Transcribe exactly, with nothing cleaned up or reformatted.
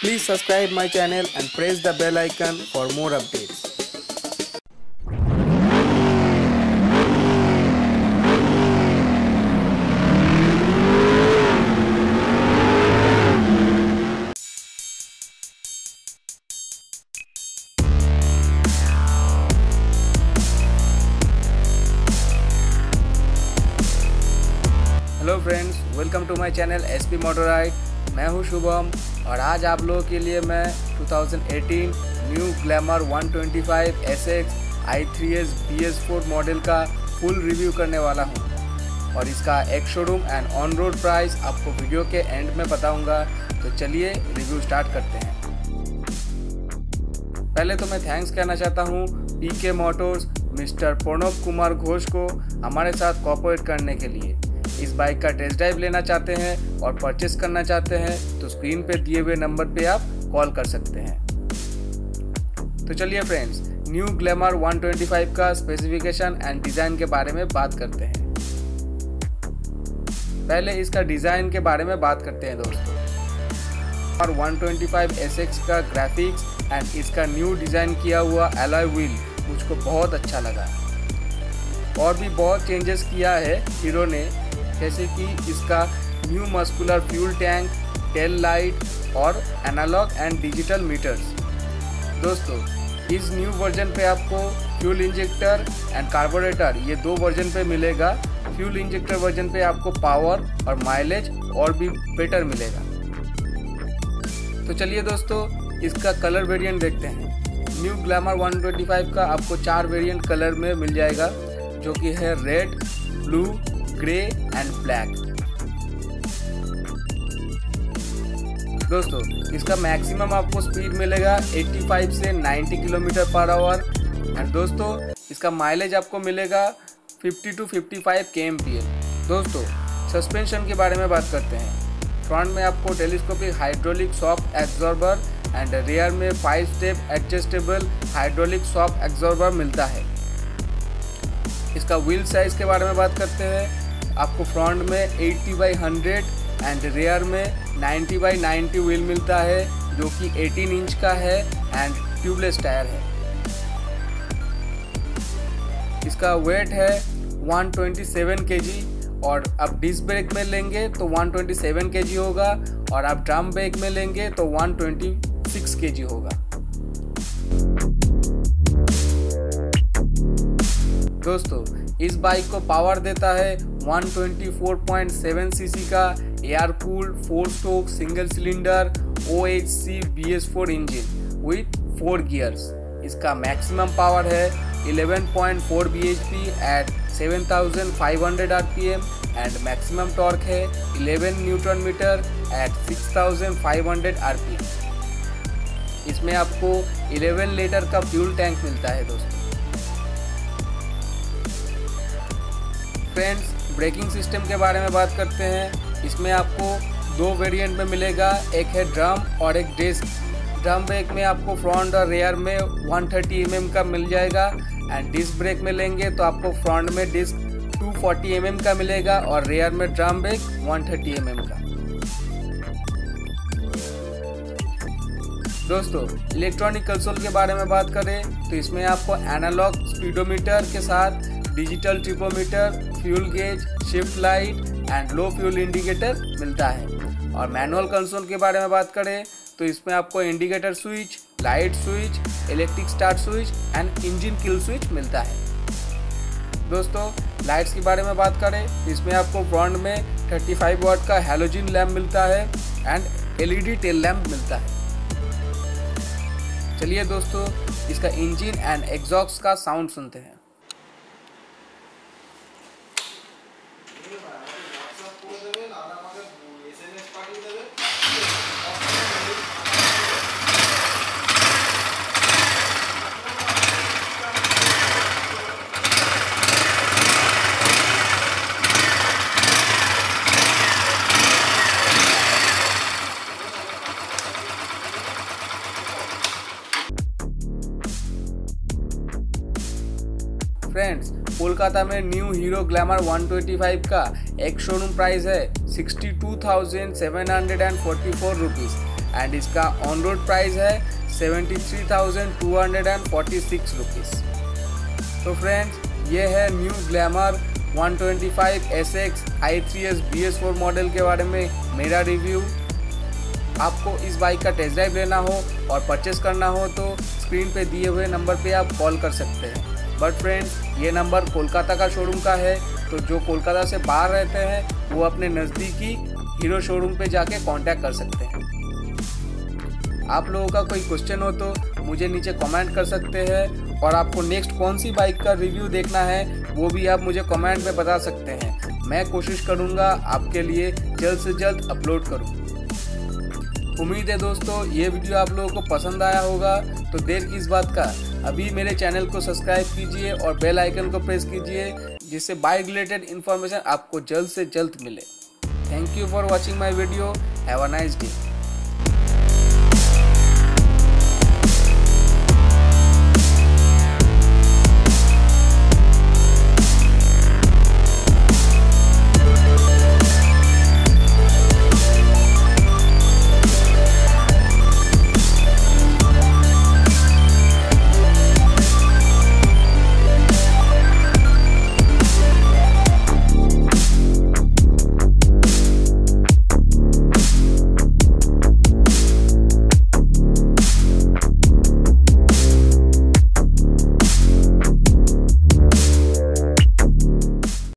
Please subscribe my channel and press the bell icon for more updates. Hello friends, welcome to my channel S P motor ride. मैं हूं शुभम और आज आप लोगों के लिए मैं दो हज़ार अठारह new Glamour one twenty five S X I three S B S four model का फुल रिव्यू करने वाला हूं और इसका एक showroom and on road price आपको वीडियो के एंड में बताऊंगा। तो चलिए रिव्यू स्टार्ट करते हैं। पहले तो मैं थैंक्स कहना चाहता हूं P K motors mister Pranav Kumar Ghosh को हमारे साथ कोऑपरेट करने के लिए। इस बाइक का टेस्ट ड्राइव लेना चाहते हैं और परचेस करना चाहते हैं तो स्क्रीन पे दिए हुए नंबर पे आप कॉल कर सकते हैं। तो चलिए friends, new Glamour one twenty five का स्पेसिफिकेशन एंड डिज़ाइन के बारे में बात करते हैं। पहले इसका डिज़ाइन के बारे में बात करते हैं दोस्तों। और one twenty five S X का ग्राफिक्स एंड इसका न्यू डिज़ाइन किया हुआ एलॉय व्हील मुझको बहुत अच्छा लगा। और भी बहुत चेंजेस किया है हीरो ने, जैसे कि इसका new muscular fuel tank, tail light और एनालॉग एंड डिजिटल मीटर्स। दोस्तों, इस न्यू वर्जन पे आपको फ्यूल इंजेक्टर एंड कार्बोरेटर ये दो वर्जन पे मिलेगा। फ्यूल इंजेक्टर वर्जन पे आपको पावर और माइलेज और भी बेटर मिलेगा। तो चलिए दोस्तों, इसका कलर वेरिएंट देखते हैं। New Glamour one twenty five का आपको चार वेरिएंट कलर में मिल जाएगा, जो कि है red, blue, grey and black. दोस्तों, इसका मैक्सिमम आपको स्पीड मिलेगा पचासी से नब्बे किलोमीटर पर आवर एंड दोस्तों इसका माइलेज आपको मिलेगा पचास टू पचपन के एम पी एल। दोस्तों, सस्पेंशन के बारे में बात करते हैं। फ्रंट में आपको telescopic hydraulic shock absorber and rear में five step adjustable hydraulic shock absorber मिलता है। इसका व्हील साइज के बारे में बात करते हैं। आपको फ्रंट में अस्सी बाई हंड्रेड एंड रियर में नब्बे बाई नब्बे व्हील मिलता है, जो कि अठारह इंच का है एंड ट्यूबलेस टायर है। इसका वेट है एक सौ सत्ताईस केजी और आप डिस्क ब्रेक में लेंगे तो एक सौ सत्ताईस केजी होगा और आप ड्रम ब्रेक में लेंगे तो एक सौ छब्बीस केजी होगा। दोस्तों, इस बाइक को पावर देता है एक सौ चौबीस पॉइंट सात सीसी का air cooled four stroke single cylinder O H C B S four engine with four gears. इसका मैक्सिमम पावर है eleven point four B H P at seven thousand five hundred R P M and maximum torque है eleven newton metre at six thousand five hundred R P M. इसमें आपको eleven litre का fuel tank मिलता है। दोस्तों friends, braking system के बारे में बात करते हैं। इसमें आपको दो वेरिएंट में मिलेगा, एक है ड्रम और एक डिस्क। ड्रम ब्रेक में आपको फ्रंट और रियर में एक सौ तीस एम एम का मिल जाएगा एंड डिस्क ब्रेक में लेंगे तो आपको फ्रंट में डिस्क दो सौ चालीस एम एम का मिलेगा और रियर में ड्रम ब्रेक एक सौ तीस एम एम का। दोस्तों, इलेक्ट्रॉनिक कंसोल के बारे में बात करें तो इसमें आपको एनालॉग स्पीडोमीटर के साथ digital tripometer, fuel gauge, shift light and low fuel indicator मिलता है। और मैनुअल कंसोल के बारे में बात करें तो इसमें आपको indicator switch, light switch, electric start switch and engine kill switch मिलता है। दोस्तों, लाइट्स के बारे में बात करें तो इसमें आपको फ्रंट में पैंतीस वाट का हैलोजन लैम्प मिलता है and L E D tail lamp मिलता है। चलिए दोस्तों, इसका इंजन एंड एग्जॉस्ट का साउंड सुनते हैं। फ्रेंड्स, कोलकाता में new Hero Glamour one twenty five का एक शोरूम प्राइस है sixty two thousand seven hundred forty four rupees and इसका ऑन रोड प्राइस है seventy three thousand two hundred forty six rupees. तो फ्रेंड्स, ये है new Glamour one twenty five S X I three S B S four model के बारे में मेरा review. आपको इस बाइक का टेस्ट ड्राइव लेना हो और परचेस करना हो तो स्क्रीन पे दिए हुए नंबर पे आप कॉल कर सकते हैं। बट फ्रेंड्स, ये नंबर कोलकाता का शोरूम का है, तो जो कोलकाता से बाहर रहते हैं वो अपने नज़दीकी हीरो शोरूम पे जाके कांटेक्ट कर सकते हैं। आप लोगों का कोई क्वेश्चन हो तो मुझे नीचे कमेंट कर सकते हैं, और आपको नेक्स्ट कौन सी बाइक का रिव्यू देखना है वो भी आप मुझे कमेंट में बता सकते हैं। मैं कोशिश करूँगा आपके लिए जल्द से जल्द अपलोड करूँ। उम्मीद है दोस्तों ये वीडियो आप लोगों को पसंद आया होगा, तो देर किस बात का, अभी मेरे चैनल को सब्सक्राइब कीजिए और बेल आइकन को प्रेस कीजिए, जिससे बाइक रिलेटेड इन्फॉर्मेशन आपको जल्द से जल्द मिले। Thank you for watching my video. Have a nice day.